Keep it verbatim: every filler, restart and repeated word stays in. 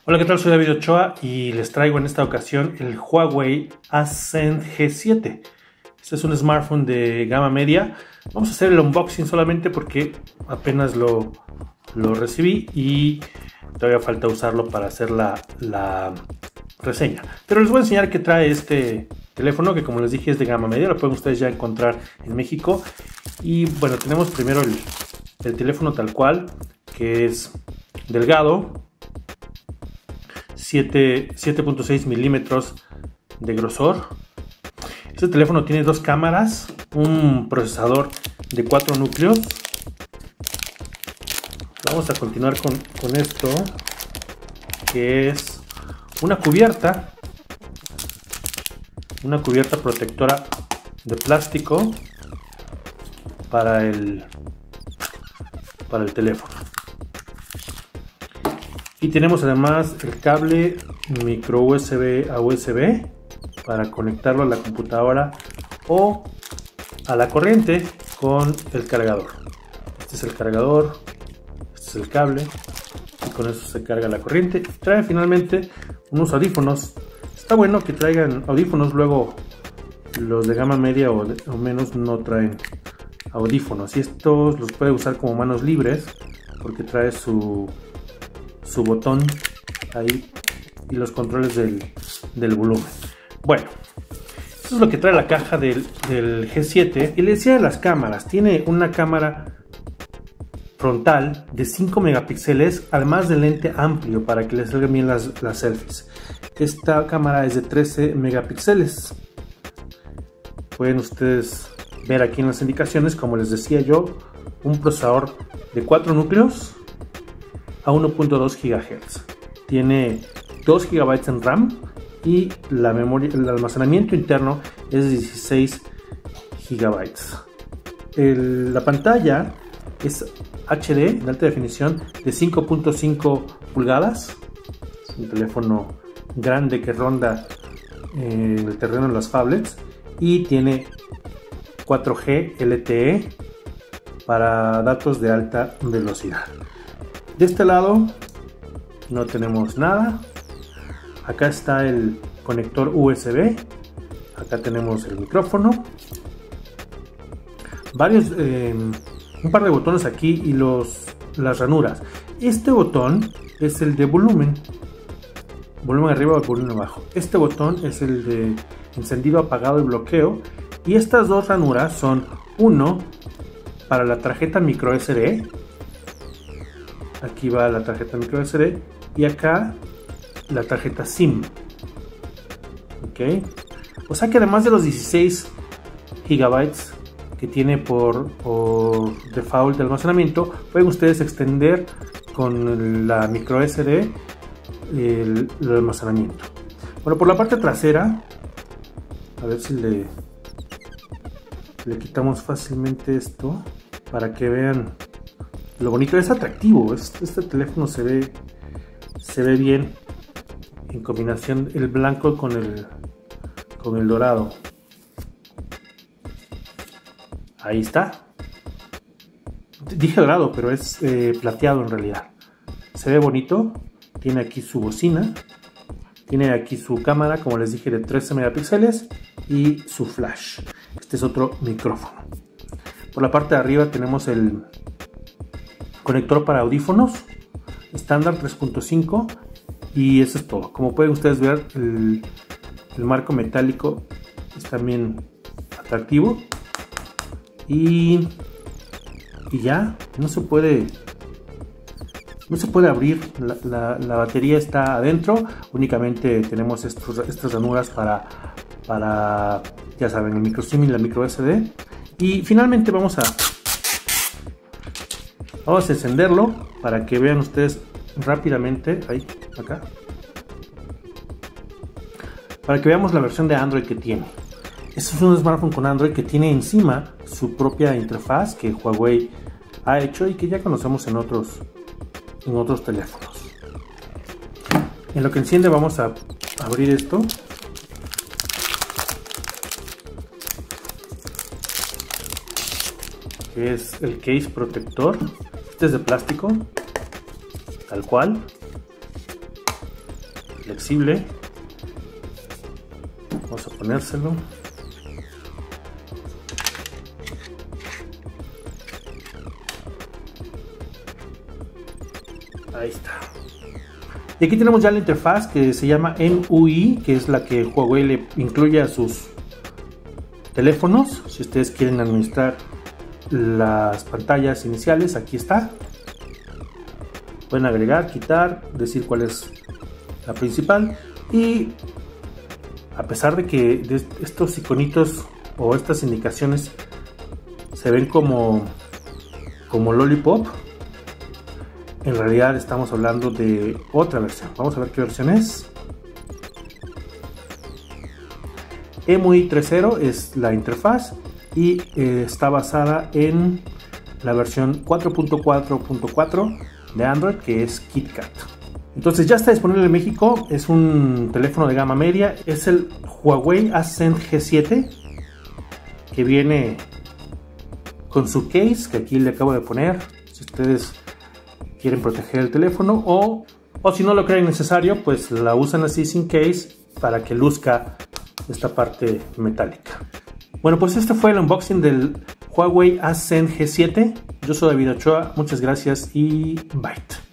Hola, ¿qué tal? Soy David Ochoa y les traigo en esta ocasión el Huawei Ascend G siete. Este es un smartphone de gama media. Vamos a hacer el unboxing solamente porque apenas lo, lo recibí y todavía falta usarlo para hacer la, la reseña. Pero les voy a enseñar qué trae este teléfono, que como les dije es de gama media. Lo pueden ustedes ya encontrar en México. Y bueno, tenemos primero el, el teléfono tal cual, que es delgado, siete punto seis milímetros de grosor. Este teléfono tiene dos cámaras, un procesador de cuatro núcleos. Vamos a continuar con, con esto, que es una cubierta, una cubierta protectora de plástico para el, para el teléfono. Y tenemos además el cable micro U S B a U S B para conectarlo a la computadora o a la corriente con el cargador. Este es el cargador, este es el cable y con eso se carga la corriente. Trae finalmente unos audífonos. Está bueno que traigan audífonos, luego los de gama media o, de, o menos no traen audífonos, y estos los puede usar como manos libres porque trae su su botón ahí y los controles del, del volumen. Bueno, esto es lo que trae la caja del, del G siete. Y le decía de las cámaras, tiene una cámara frontal de cinco megapíxeles, además del lente amplio para que le salgan bien las, las selfies. Esta cámara es de trece megapíxeles. Pueden ustedes ver aquí en las indicaciones, como les decía yo, un procesador de cuatro núcleos a uno punto dos gigahertz. Tiene dos gigabytes en RAM y la memoria, el almacenamiento interno es de dieciséis gigabytes. El, la pantalla es H D de alta definición de cinco punto cinco pulgadas. Es un teléfono grande que ronda eh, el terreno de las phablets, y tiene cuatro G L T E para datos de alta velocidad. De este lado no tenemos nada. Acá está el conector U S B. Acá tenemos el micrófono. Varios, eh, un par de botones aquí y los, las ranuras. Este botón es el de volumen. Volumen arriba o volumen abajo. Este botón es el de encendido, apagado y bloqueo. Y estas dos ranuras son uno para la tarjeta micro S D. Aquí va la tarjeta micro S D y acá la tarjeta SIM. Ok, o sea que además de los dieciséis gigabytes que tiene por, por default de almacenamiento, pueden ustedes extender con la micro S D el, el almacenamiento. Bueno, por la parte trasera, a ver si le, le quitamos fácilmente esto para que vean lo bonito. Es atractivo. Este, este teléfono se ve se ve bien en combinación el blanco con el con el dorado. Ahí está. Dije dorado, pero es eh, plateado en realidad. Se ve bonito. Tiene aquí su bocina. Tiene aquí su cámara, como les dije, de trece megapíxeles y su flash. Este es otro micrófono. Por la parte de arriba tenemos el conector para audífonos estándar tres punto cinco, y eso es todo. Como pueden ustedes ver, el, el marco metálico es también atractivo, y, y ya no se puede no se puede abrir. La, la, la batería está adentro. Únicamente tenemos estos, estas ranuras para para ya saben, el micro SIM y la micro S D. Y finalmente vamos a Vamos a encenderlo para que vean ustedes rápidamente, ahí, acá, para que veamos la versión de Android que tiene. Este es un smartphone con Android que tiene encima su propia interfaz que Huawei ha hecho y que ya conocemos en otros, en otros teléfonos. En lo que enciende vamos a abrir esto. Que es el case protector. Este es de plástico, tal cual. flexible. Vamos a ponérselo. Ahí está. Y aquí tenemos ya la interfaz que se llama M U I, que es la que Huawei le incluye a sus teléfonos. Si ustedes quieren administrar las pantallas iniciales, aquí está. Pueden agregar, quitar, decir cuál es la principal. Y a pesar de que de estos iconitos o estas indicaciones se ven como, como lollipop, en realidad estamos hablando de otra versión. Vamos a ver qué versión es. M U I tres punto cero es la interfaz y eh, está basada en la versión cuatro punto cuatro punto cuatro de Android, que es KitKat. Entonces ya está disponible en México. Es un teléfono de gama media. Es el Huawei Ascend G siete, que viene con su case, que aquí le acabo de poner. Si ustedes quieren proteger el teléfono, o, o si no lo creen necesario, pues la usan así sin case para que luzca esta parte metálica. Bueno, pues este fue el unboxing del Huawei Ascend G siete. Yo soy David Ochoa, muchas gracias y bye.